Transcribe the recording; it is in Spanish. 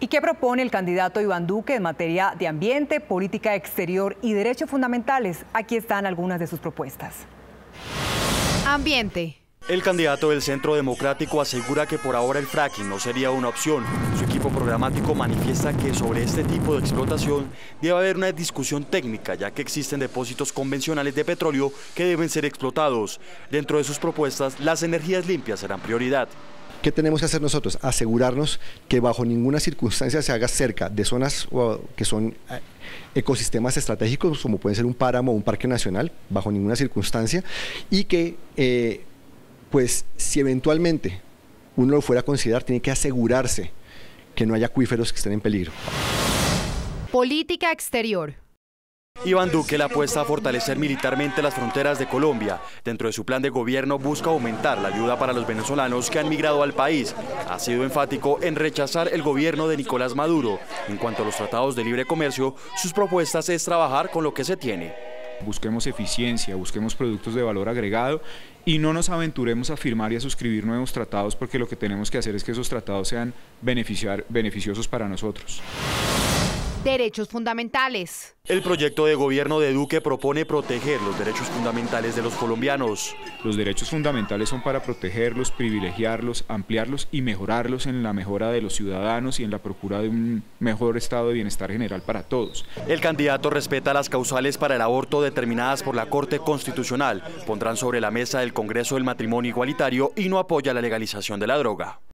¿Y qué propone el candidato Iván Duque en materia de ambiente, política exterior y derechos fundamentales? Aquí están algunas de sus propuestas. Ambiente. El candidato del Centro Democrático asegura que por ahora el fracking no sería una opción. Su equipo programático manifiesta que sobre este tipo de explotación debe haber una discusión técnica, ya que existen depósitos convencionales de petróleo que deben ser explotados. Dentro de sus propuestas, las energías limpias serán prioridad. ¿Qué tenemos que hacer nosotros? Asegurarnos que bajo ninguna circunstancia se haga cerca de zonas que son ecosistemas estratégicos, como puede ser un páramo o un parque nacional, bajo ninguna circunstancia, y que pues si eventualmente uno lo fuera a considerar, tiene que asegurarse que no haya acuíferos que estén en peligro. Política exterior. Iván Duque le apuesta a fortalecer militarmente las fronteras de Colombia. Dentro de su plan de gobierno busca aumentar la ayuda para los venezolanos que han migrado al país. Ha sido enfático en rechazar el gobierno de Nicolás Maduro. En cuanto a los tratados de libre comercio, sus propuestas es trabajar con lo que se tiene. Busquemos eficiencia, busquemos productos de valor agregado y no nos aventuremos a firmar y a suscribir nuevos tratados, porque lo que tenemos que hacer es que esos tratados sean beneficiosos para nosotros. Derechos fundamentales. El proyecto de gobierno de Duque propone proteger los derechos fundamentales de los colombianos. Los derechos fundamentales son para protegerlos, privilegiarlos, ampliarlos y mejorarlos en la mejora de los ciudadanos y en la procura de un mejor estado de bienestar general para todos. El candidato respeta las causales para el aborto determinadas por la Corte Constitucional. Pondrán sobre la mesa del Congreso el matrimonio igualitario y no apoya la legalización de la droga.